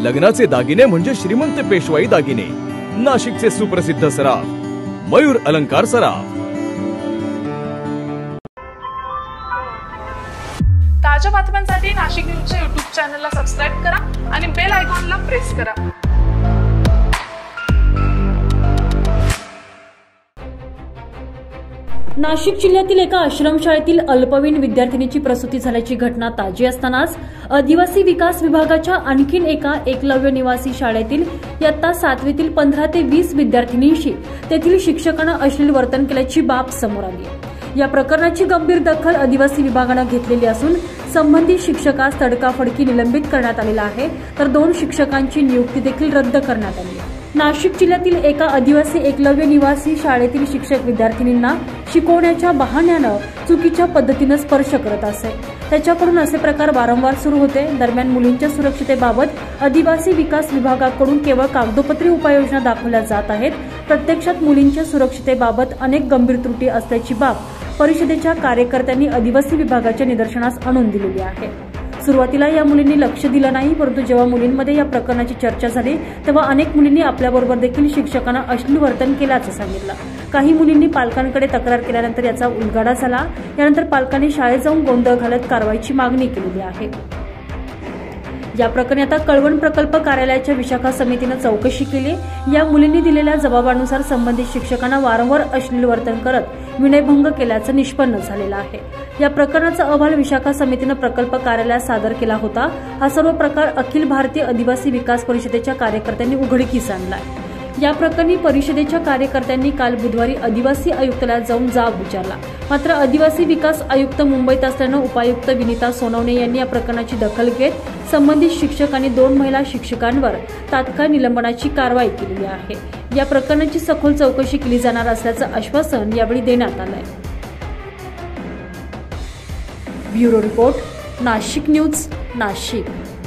लग्नाचे दागिने म्हणजे श्रीमंत पेशवाई दागिने. नाशिकचे सुप्रसिद्ध सराफ मयूर अलंकार सराफ. ताज्या बातम्यांसाठी नाशिक न्यूजच्या YouTube चॅनलला सबस्क्राइब करा आणि बेल आयकॉनला प्रेस करा. नाशिक जिल्ह्यातील एका आश्रमशाळेतील अल्पवयीन विद्यार्थिनीची प्रसूती झाल्याची घटना ताजी असतानाच आदिवासी विकास विभागाच्या आणखीन एका एकलव्य निवासी शाळेतील इयत्ता 7वीतील 15 ते 20 विद्यार्थिनींशी तेथील शिक्षकांना अश्लील वर्तन केल्याची बाब समोर आली आहे. या प्रकरणाची गंभीर दखल आदिवासी विभागानं घेतलेली असून संबंधित शिक्षकास तडकाफडकी निलंबित करण्यात आलेला आहे, तर 2 शिक्षकांची नियुक्ती देखील रद्द करण्यात आली आहे. नाशिक जिल्ह्यातील एका आदिवासी एकलव्य निवासी शाळेतील शिक्षक विद्यार्थिनींना शिकवण्याच्या बहाण्यानं चुकीच्या पद्धतीनं स्पर्श करत असे. त्याच्याकडून असे प्रकार वारंवार सुरू होते. दरम्यान मुलींच्या सुरक्षितेबाबत आदिवासी विकास विभागाकडून केवळ कागदोपत्री उपाययोजना दाखवल्या जात आहेत. प्रत्यक्षात मुलींच्या सुरक्षितेबाबत अनेक गंभीर त्रुटी असल्याची बाब परिषदेच्या कार्यकर्त्यांनी आदिवासी विभागाच्या निदर्शनास आणून दिलेली आहे. सुरुवातीला या मुलींनी लक्ष दिलं नाही, परंतु जेव्हा मुलींमध्ये या प्रकरणाची चर्चा झाली तेव्हा अनेक मुलींनी आपल्याबरोबर देखील शिक्षकांना अश्लील वर्तन केल्याचं सांगितलं. काही मुलींनी पालकांकडे तक्रार केल्यानंतर याचा उलगडा झाला. यानंतर पालकांनी शाळेत जाऊन गोंधळ घालत कारवाईची मागणी केलेली आहे. या प्रकरणी आता कळवण प्रकल्प कार्यालयाच्या विशाखा समितीनं चौकशी केली. या मुलींनी दिलेल्या जबाबानुसार संबंधित शिक्षकांना वारंवार अश्लील वर्तन करत विनयभंग केल्याचं निष्पन्न झालेलं आहे. या प्रकरणाचा अहवाल विशाखा समितीनं प्रकल्प कार्यालयात सादर केला होता. हा सर्व प्रकार अखिल भारतीय आदिवासी विकास परिषदेच्या कार्यकर्त्यांनी उघडकीस आणला. या प्रकरणी परिषदेच्या कार्यकर्त्यांनी काल बुधवारी आदिवासी आयुक्तालयात जाऊन जाब विचारला. मात्र आदिवासी विकास आयुक्त मुंबईत असल्यानं उपायुक्त विनीता सोनवणे यांनी या प्रकरणाची दखल घेत संबंधित शिक्षक आणि 2 महिला शिक्षकांवर तात्काळ निलंबनाची कारवाई केली आहे. या प्रकरणाची सखोल चौकशी केली जाणार असल्याचं आश्वासन यावेळी देण्यात आलंय. Bureau report, Nashik news, Nashik.